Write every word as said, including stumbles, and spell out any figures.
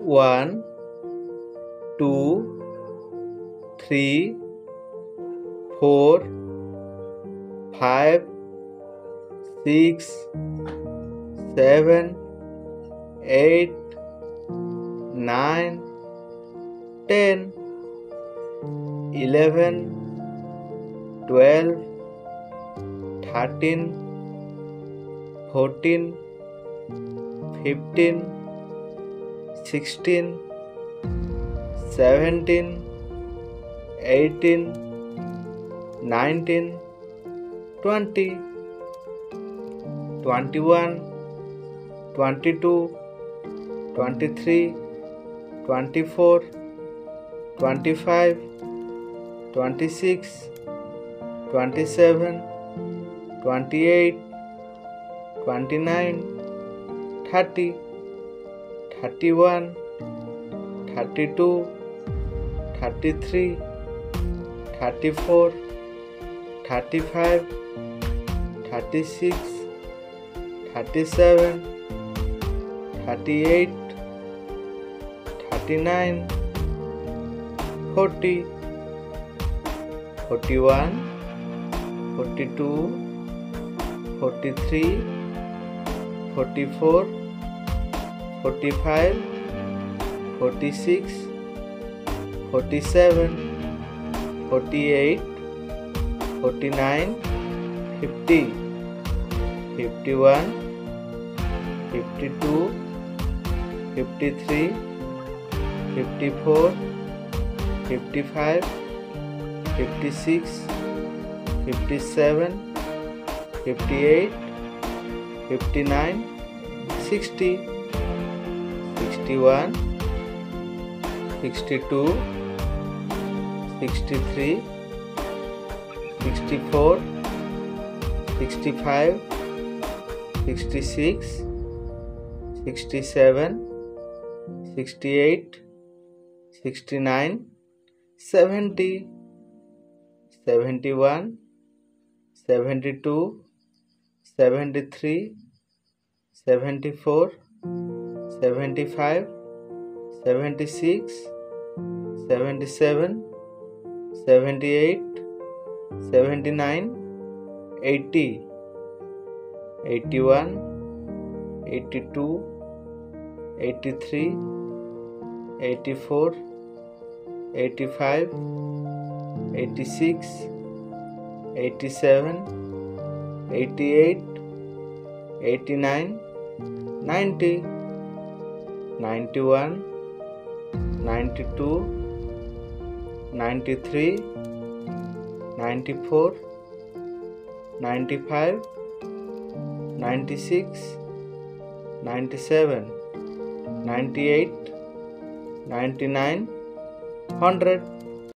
one, two, three, four, five, six, seven, eight, nine, ten, eleven, twelve, thirteen, fourteen, fifteen, sixteen, seventeen, eighteen, nineteen, twenty, twenty-one, twenty-two, twenty-three, twenty-four, twenty-five, twenty-six, twenty-seven, twenty-eight, twenty-nine, thirty, thirty-one, thirty-two, thirty-three, thirty-four, thirty-five, thirty-six, thirty-seven, thirty-eight, thirty-nine, forty, forty-one, forty-two, forty-three, forty-four, forty-five, forty-six, forty-seven, forty-eight, forty-nine, fifty, fifty-one, fifty-two, fifty-three, fifty-four, fifty-five, fifty-six, fifty-seven, fifty-eight, fifty-nine, sixty, sixty-one, sixty-two, sixty-three, sixty-four, sixty-five, sixty-six, sixty-seven, sixty-eight, sixty-nine, seventy, seventy-one, seventy-two, seventy-three, seventy-four, seventy-five, seventy-six, seventy-seven, seventy-eight, seventy-nine, eighty, eighty-one, eighty-two, eighty-three, eighty-four, eighty-five, eighty-six, eighty-seven, eighty-eight, eighty-nine, ninety, ninety-one, ninety-two, ninety-three, ninety-four, ninety-five, ninety-six, ninety-seven, ninety-eight, ninety-nine, one hundred.